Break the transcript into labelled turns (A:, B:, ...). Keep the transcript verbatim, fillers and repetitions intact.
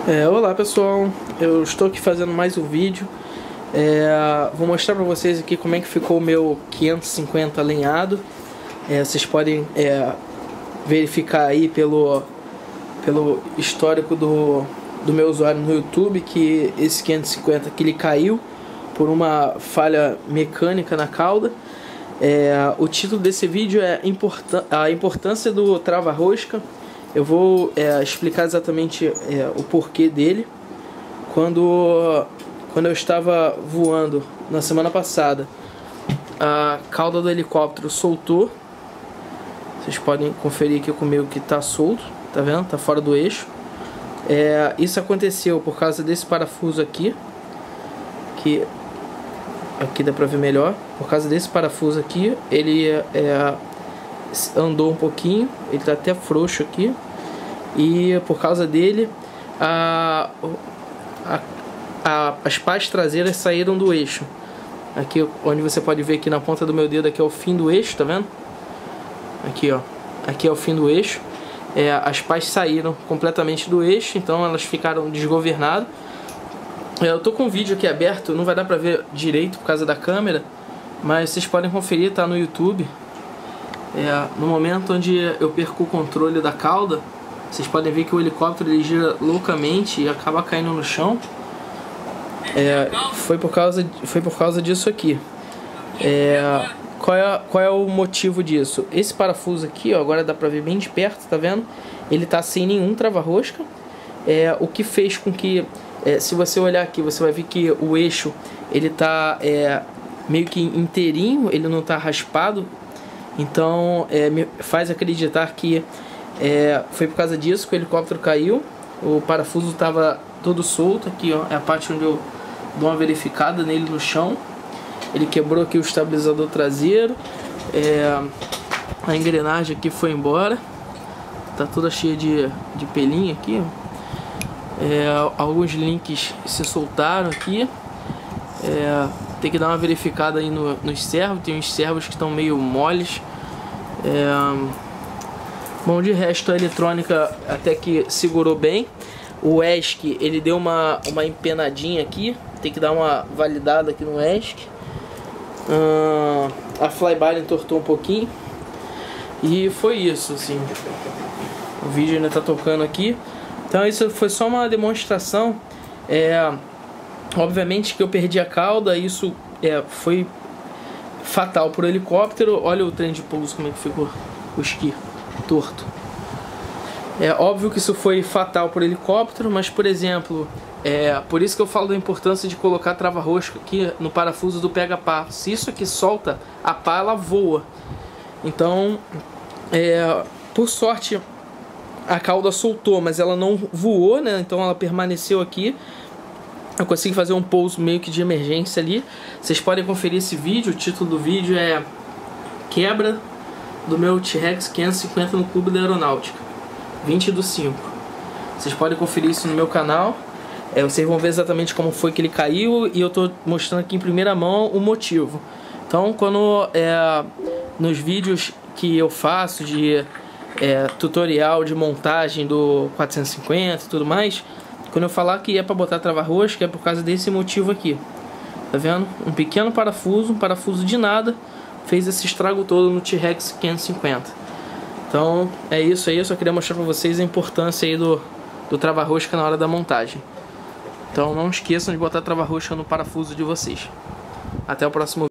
A: É, olá pessoal, eu estou aqui fazendo mais um vídeo. é, Vou mostrar para vocês aqui como é que ficou o meu quinhentos e cinquenta alinhado. é, Vocês podem é, verificar aí pelo, pelo histórico do, do meu usuário no YouTube que esse quinhentos e cinquenta aqui ele caiu por uma falha mecânica na cauda. é, O título desse vídeo é importan- a importância do trava-rosca. Eu vou é, explicar exatamente é, o porquê dele. Quando, quando eu estava voando na semana passada, a cauda do helicóptero soltou. Vocês podem conferir aqui comigo que está solto, tá vendo? Tá fora do eixo. É, isso aconteceu por causa desse parafuso aqui, que aqui dá pra ver melhor. Por causa desse parafuso aqui, ele é, andou um pouquinho, ele tá até frouxo aqui, e por causa dele a, a, a, as pás traseiras saíram do eixo. Aqui onde você pode ver aqui na ponta do meu dedo, aqui é o fim do eixo, tá vendo? Aqui ó, aqui é o fim do eixo. é, as pás saíram completamente do eixo, então elas ficaram desgovernadas. é, eu tô com o vídeo aqui aberto, não vai dar pra ver direito por causa da câmera, mas vocês podem conferir, tá no YouTube. É, no momento onde eu perco o controle da cauda, vocês podem ver que o helicóptero ele gira loucamente e acaba caindo no chão. É, foi por causa, foi por causa disso aqui. É, qual, é, qual é o motivo disso? Esse parafuso aqui, ó, agora dá pra ver bem de perto, tá vendo? Ele tá sem nenhum trava-rosca. É, o que fez com que, é, se você olhar aqui, você vai ver que o eixo ele tá é, meio que inteirinho, ele não tá raspado. Então é, me faz acreditar que é, foi por causa disso que o helicóptero caiu. O parafuso estava todo solto. Aqui ó, é a parte onde eu dou uma verificada nele no chão. Ele quebrou aqui o estabilizador traseiro. é, A engrenagem aqui foi embora. Tá toda cheia de, de pelinho aqui. é, Alguns links se soltaram aqui. é, Tem que dar uma verificada aí no, nos servos. Tem uns servos que estão meio moles. É... Bom, de resto a eletrônica até que segurou bem. O E S C ele deu uma, uma empenadinha aqui. Tem que dar uma validada aqui no E S C. uh, A flybar entortou um pouquinho. E foi isso, assim. O vídeo ainda tá tocando aqui. Então isso foi só uma demonstração. É... Obviamente que eu perdi a cauda. Isso é, foi fatal para o helicóptero. Olha o trem de pouso como é que ficou o esqui torto. É óbvio que isso foi fatal para o helicóptero, mas por exemplo, é por isso que eu falo da importância de colocar trava-rosca aqui no parafuso do pega-pá. Se isso aqui solta, a pá ela voa. Então, é, por sorte, a cauda soltou, mas ela não voou, né? Então ela permaneceu aqui. Eu consegui fazer um pouso meio que de emergência ali. Vocês podem conferir esse vídeo. O título do vídeo é Quebra do meu T-Rex quinhentos e cinquenta no Clube da Aeronáutica, vinte do cinco. Vocês podem conferir isso no meu canal. é, Vocês vão ver exatamente como foi que ele caiu. E eu tô mostrando aqui em primeira mão o motivo. Então quando é, nos vídeos que eu faço de é, tutorial de montagem do quatrocentos e cinquenta e tudo mais, quando eu falar que é para botar trava-rosca, é por causa desse motivo aqui. Tá vendo? Um pequeno parafuso, um parafuso de nada, fez esse estrago todo no T-Rex quinhentos e cinquenta. Então é isso aí, eu só queria mostrar para vocês a importância aí do, do trava-rosca na hora da montagem. Então não esqueçam de botar trava-rosca no parafuso de vocês. Até o próximo vídeo.